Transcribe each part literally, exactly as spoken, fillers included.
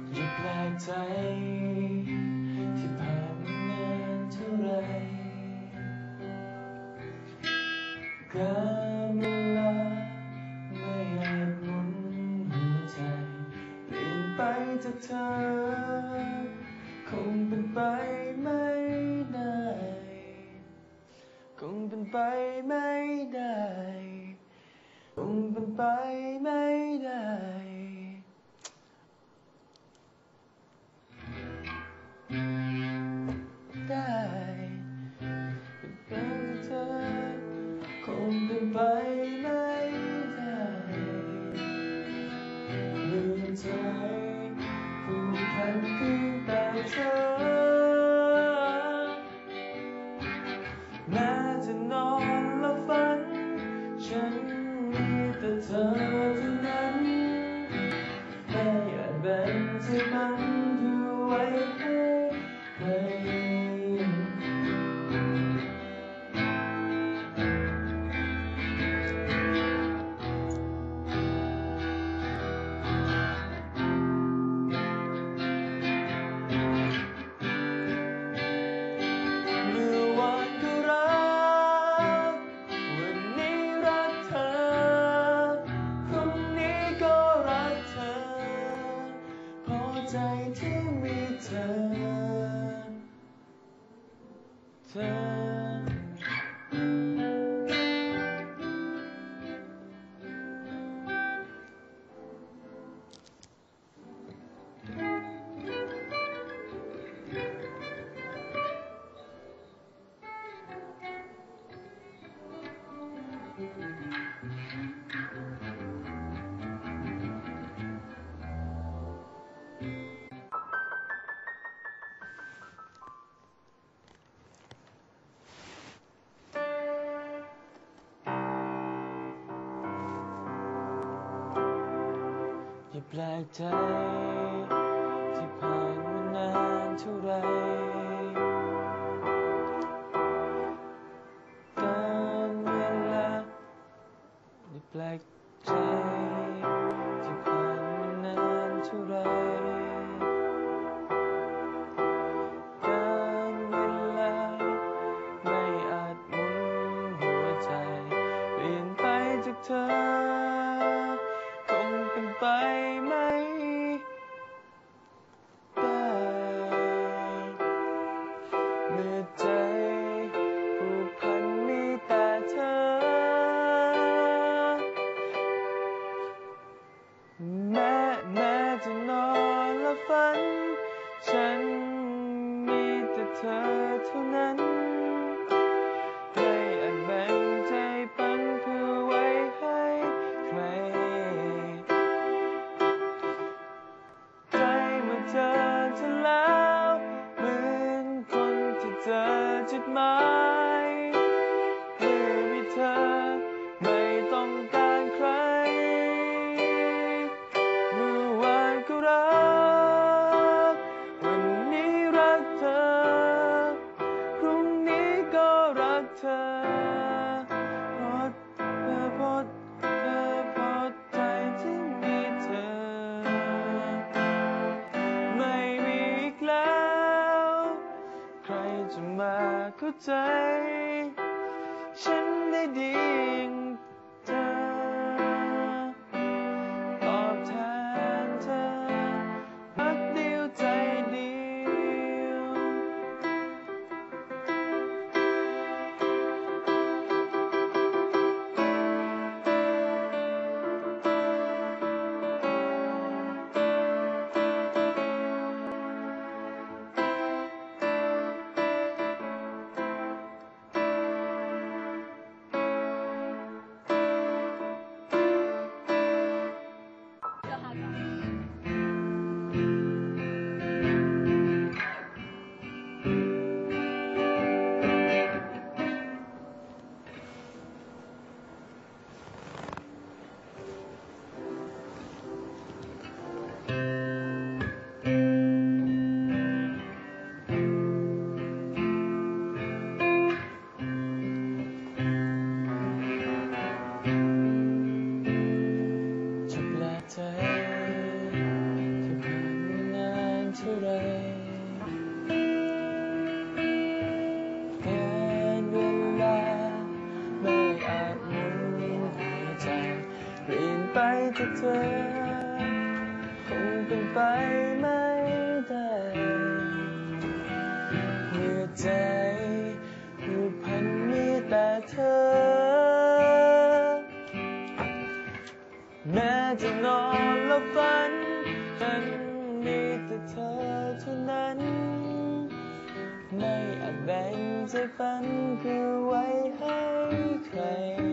อย่าแปลกใจที่ผ่านมานานเท่าไรการเวลาไม่อาจหมุนหัวใจเปลี่ยนไปจากเธอคงเป็นไปไม่ได้คงเป็นไปไม่ได้คงเป็นไปไม่ได้ได้เป็นไปเธอคงเป็นไปไม่ได้เมื่อใจผูกพันเพียงแต่เธอแม้จะนอนและฝันฉันมีแต่เธอเท่านั้นไม่อาจแบ่งใจมันเพื่อไว้ให้ใครเมื่อวานก็รักวันนี้รักเธอพรุ่งนี้ก็รักเธอพอใจที่มีเธอเธออย่าแปลกใจที่ผ่านมานานเท่าไรการเวลาอย่าแปลกใจที่ผ่านมานานเท่าไรการเวลาไม่อาจหมุนหัวใจเปลี่ยนไปจากเธอคงเป็นไปไม่ได้เมื่อใจผูกพันมีแต่เธอแม้แม้จะนอนและฝันฉันมีแต่เธอเท่านั้นไม่อาจแบ่งใจปันเพื่อไว้ให้ใครใจเมื่อเจอเธอแล้วเหมือนคนที่เจอจุดหมายเมื่อมีเธอไม่ต้องการใครเมื่อวานก็รักวันนี้รักเธอพรุ่งนี้ก็รักเธอเพราะเธอเพราะเธอพอใจที่มีเธอไม่มีอีกแล้วใครจะมาเข้าใจฉันได้ดีอย่างเธอตอบแทนเธอรักเดียวใจเดียวท่าไรการเวลาไม่อาจหมุนหัวใจเปลี่ยนไปจากเธอคงเป็นไปไม่ได้หัวใจผูกพันมีแต่เธอแม้จะนอนและฝันฉันมีแต่เธอเท่านั้นไม่อาจแบ่งใจฝันเพื่อไว้ให้ใคร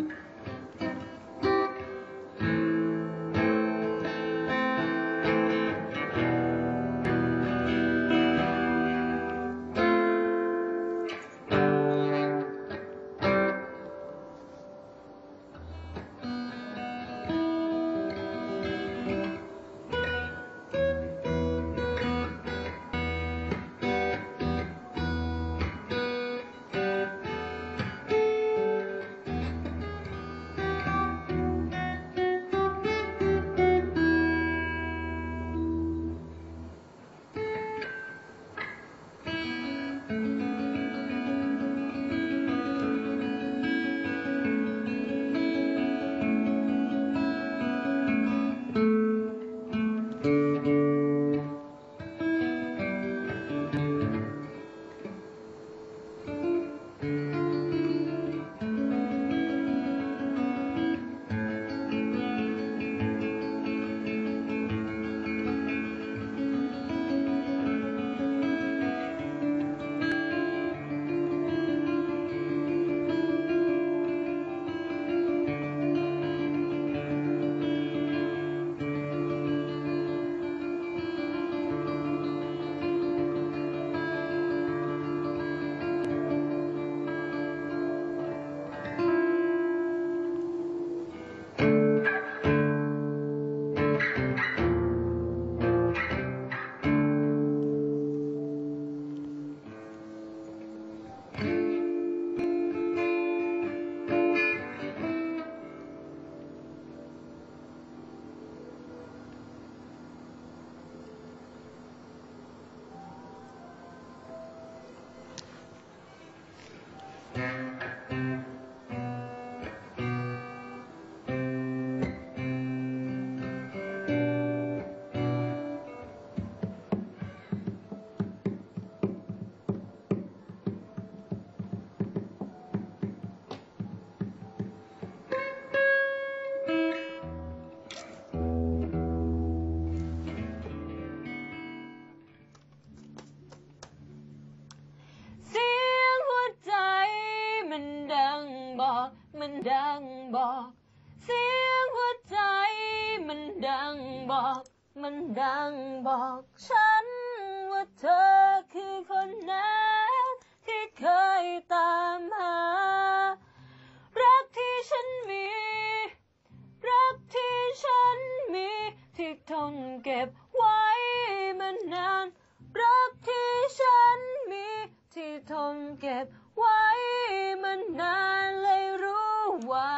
มันดังบอกเสียงหัวใจมันดังบอกมันดังบอกฉันว่าเธอคือคนนั้นที่เคยตามหารักที่ฉันมีรักที่ฉันมีที่ทนเก็บไว้มานานรักที่ฉันมีที่ทนเก็บไว้มานานเลยรู้ว่า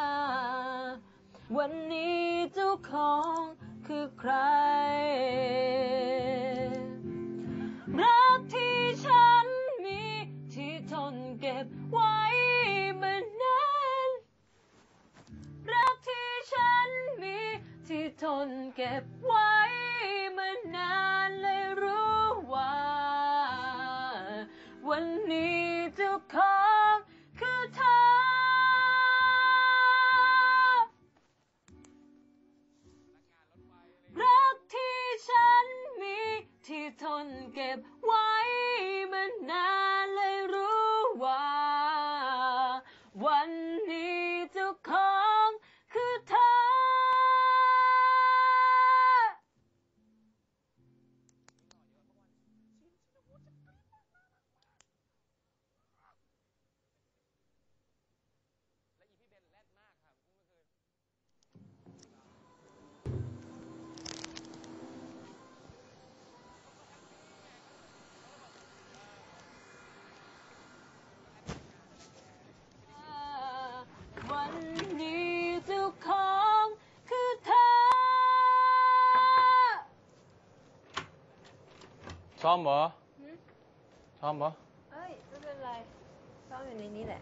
วันนี้เจ้าของคือใครรักที่ฉันมีที่ทนเก็บไว้มานานรักที่ฉันมีที่ทนเก็บไว้มานานเลยรู้ว่าวันนี้เจ้าของคือเธอรักที่ฉันมีที่ทนเก็บไว้มานานเลยรู้ว่าวันนี้เจ้าของคือเธอซ้อมบ่หืมซ้อมบ่เอ้ยไม่เป็นไรซ่อมอยู่ในนี้แหละ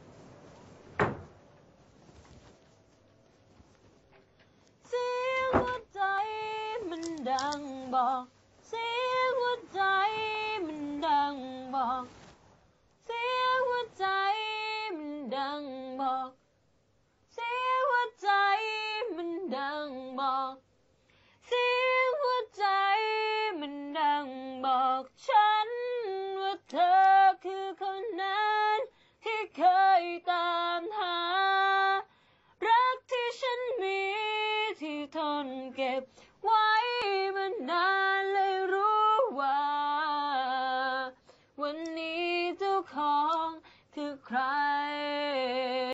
เสียงหัวใจมันดังบอกเสียงหัวใจมันดังบอกเสียงหัวใจมันดังบอกเสียงหัวใจมันดังบอกเสียงหัวใจมันดังบอกฉันว่าเธอคือคนนั้นที่เคยตามหารักที่ฉันมีที่ทนเก็บไว้มานานเลยรู้ว่าวันนี้เจ้าของคือใคร